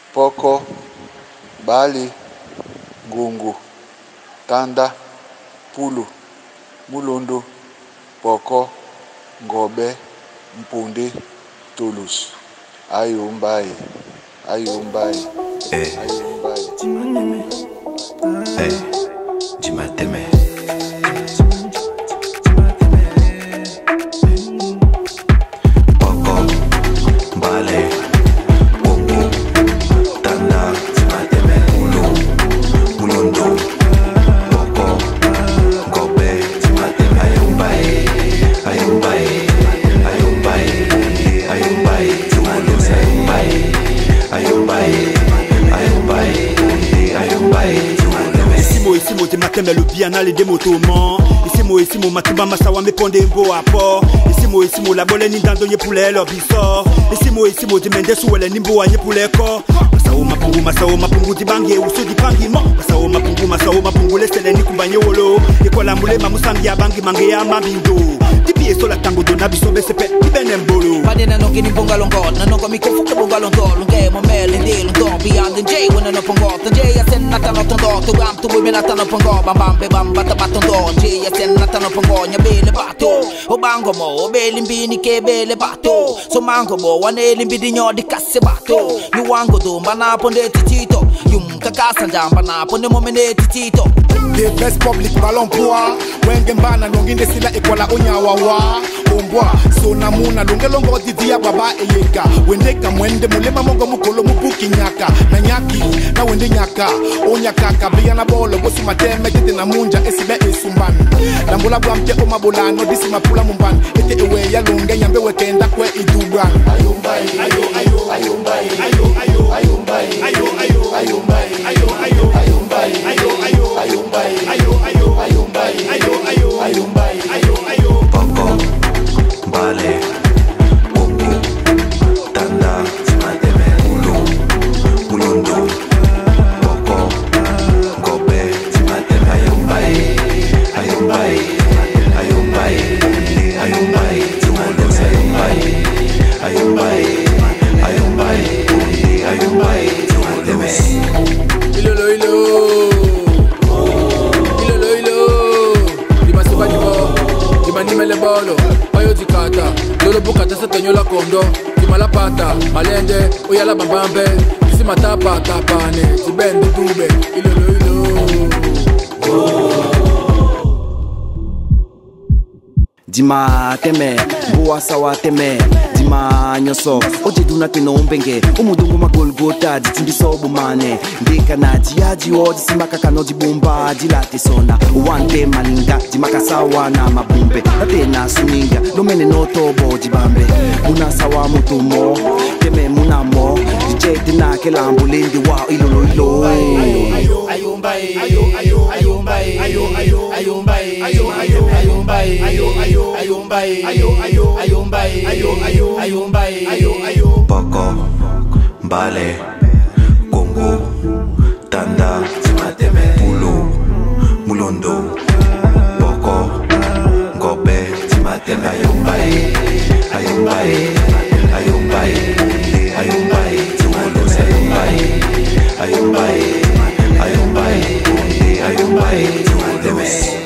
Poko, Bali, Gungu, Tanda, Pulu, Mulondo, Poko, Ngobe, Mpundi, Toulouse. Ayumbai, Ayumbai, Ayumbai. Jimateme. Poko, Bale, Gungu, Tanda, Jimateme. Pulu, Mulondo, Poko, Ngobe, Jimateme. Ayumbai, Ayumbai, Ayumbai, Ayumbai, Toulouse. Ayumbai, Ayumbai, Ayumbai, Isimo te mateme le bianal et des motomans. Isimo matuba masawa me ponde mbo apo. Isimo la bole ni dando nye poulet l'obisor. Isimo te mende suwele ni mbo anye poulet ko. Masao mapungu di bangi uso di pangi mo. Masao mapungu lesele ni kumbanye wolo. Ekola mule mamusangi ya bangi mange ya mabindo. Tipi eso la tango dona biso be sepe di benembolo. Padena no gini bonga longo, na no mi kofuke bonga longo, longe mo mele de longo beyond the J when no pongo, the J asen nata no tondo, to ram to women nata no pongo, bam bata batondo, J asen nata no pongo, nya bele bato, o bango mo, o bele mbini ke bele bato, so mango mo, wane limbidi nyo di kase bato, you wango do, bana ponde titito, yum kakasa jamba na ponde mo mene titito. The best public balompoa, wengembana nonginde sila ekwala onyawawa, ombwa, so namuna longelongo divia baba eyeka, wendeka mwende mulema mongo mukolo mupuki nyaka, na nyaki, na wende nyaka, onyakaka, biyana bolo, bosu mateme, tete na munja, esibe esumban, lambula bwamte omabulano, disi mapula mumban, ete ewe ya longe, nyambe wekenda kwe idugan. Ayumbai, ayumbai, ayumbai, ayumbai, ayumbai, ayumbai, ayumbai, ayumbai, Poko, Bale, Gungu, Tanda, Jimateme. Pulu, Mulondo, Poko, Ngobe, Jimateme. Ayumbai, Toulouse. Ayumbai, Toulouse. Manimele bolo, oyo jikata, lolo bukata setenyo la kondo, kimala pata, malende, oya la bambambe, isi matapa tapane, tibende tube, Dima teme, boa sawa teme, dima nyoso, oje duna keno umbenge, umudungu magolgota, ditimbiso bumane, ndeka na jiaji o, disimaka kano dibumba, dilate sona, uwante malinga, dimaka sawa na mabumbe, natena suninga, domene no tobo dibambe, muna sawa mutumo, teme muna mo, dijete na kelambu lindi wa ilo. Ayumbai, Poko, Bale, Gungu, Tanda, Jimateme. Pulu, Mulondo, Poko, Ngobe, Jimateme. Ayumbai, Toulouse. Ayumbai, Toulouse.